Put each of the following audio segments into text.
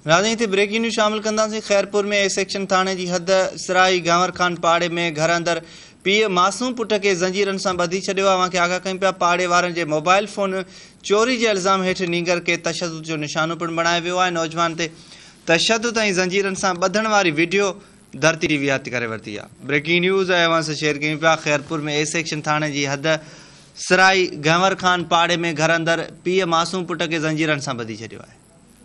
नाज़रीन ते breaking news शामिल कंदासीं। खैरपुर में ए सेक्शन थाने जी हद सराई गांवर खान पाड़े में घर अंदर पीउ मासूम पुट के ज़ंजीरनि सां ॿधी छॾियो आहे। अवांखे आगाह कयूं पिया पाड़े वारनि जे मोबाइल फ़ोन चोरी जे इल्ज़ाम हेठि नींगर के तशद्दुद जो निशानो पिणु बणायो वियो आहे। नौजवान ते तशद्दुद ऐं ज़ंजीरनि सां ॿधण वारी वीडियो धरती टीवी हथ करे वरिती आहे। ब्रेकिंग न्यूज़ ऐं अवां सां शेयर कयूं पिया। खैरपुर में ए सेक्शन थाने जी हद सराई गांवर खान पाड़े में घर अंदर पीउ मासूम पुट के ज़ंजीरनि सां ॿधी छॾियो आहे।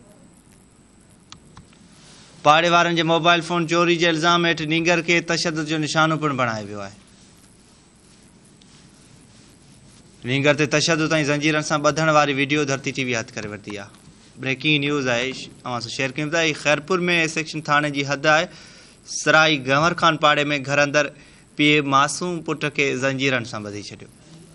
पाड़े वारनि जे मोबाइल फ़ोन चोरी जे इल्ज़ाम हेठि नींगर के तशद्दुद जो निशानो पिणु बणायो वियो आहे। नींगर ते तशद्दुद ऐं ज़ंजीरनि सां ॿधण वारी वीडियो धरती टीवी हथ करे वरिती आहे। ब्रेकिंग न्यूज़ आहे अवां सां शेयर कयूं था। खैरपुर में सेक्शन थाने जी हद आहे सराई गंवर खान पाड़े में घर अंदर पीउ मासूम पुट के ज़ंजीरनि सां ॿधी छॾियो।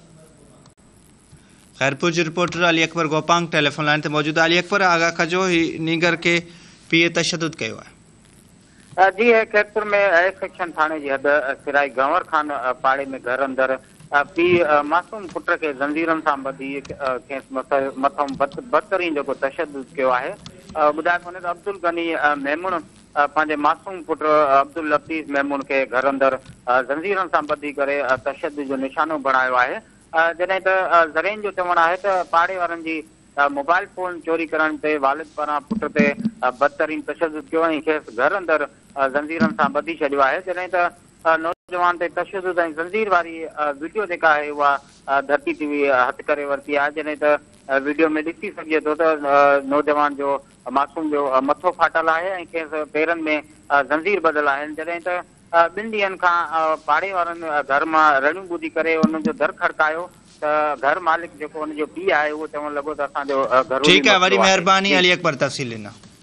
खैरपुर जी reporter Ali Akbar Gopang telephone line ते मौजूद आहे। अली अकबर, आगाह कजो ही नींगर के पीउ तशद्दुद कयो आहे। जी है, खैरपुर में ए सेक्शन थाने जी हद सिराई गंवर खान पाड़े में घर अंदर पीउ मासूम पुट के ज़ंजीरनि सां ॿधी खेसि मथां बदतरीन जेको तशद्दुद कयो आहे। ॿुधाए कोन्हे त अब्दुल गनी मेमून पंहिंजे मासूम पुट अब्दुल लतीफ़ मेमून के घर अंदर ज़ंजीरनि सां ॿधी करे तशद्दुद जो निशानो बणायो आहे। जॾहिं त ज़रेन जो चवणु आहे त पाड़े वारनि जी मोबाइल फोन चोरी करण ते वालिद पारां पुट ते बदतरीन तशद्दुद कयो ऐं खेसि घर अंदर ज़ंजीरनि सां ॿधी छॾियो आहे। जॾहिं त नौजवान ते तशद्दुद ऐं ज़ंजीर वारी वीडियो जेका आहे उहा धरती टीवी हथ करे वरिती आहे। जॾहिं त वीडियो में ॾिसी सघिजे थो त नौजवान जो मासूम जो मथो फाटल आहे ऐं खेसि पेरनि में ज़ंजीर ॿधल आहिनि। जॾहिं त ॿिनि ॾींहंनि खां पाड़े वारनि घर मां रड़ियूं ॿुधी करे उन्हनि जो दर खड़कायो त घर मालिक जेको हुनजो पीउ आहे उहो चवणु लॻो त असांजो घर। ठीकु आहे, वॾी महिरबानी अली अकबर तफ़सील ॾिना।